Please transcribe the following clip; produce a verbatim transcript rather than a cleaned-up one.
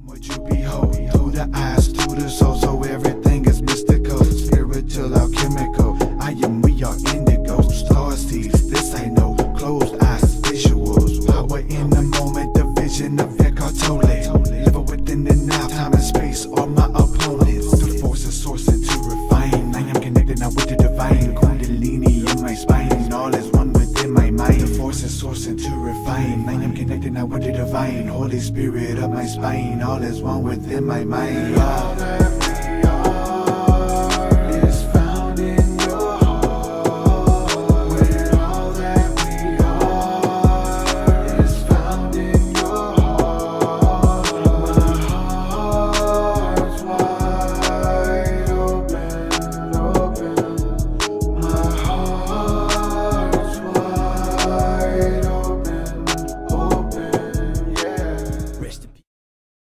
what you behold, through the eyes, through the soul, so everything is mystical, spiritual, alchemical. I am, we are indigo, star seeds. This ain't no closed eyes, visuals. Power in the moment, the vision of Eckhart Tolle. Living within the now, time and space, all my opponents. The force is sourcing to refine. I am connected now with the divine. Kundalini in my spine, all is one within my mind. The force is sourcing to refine. I am connected now with the divine. Holy Spirit of my spine, all is one within my mind.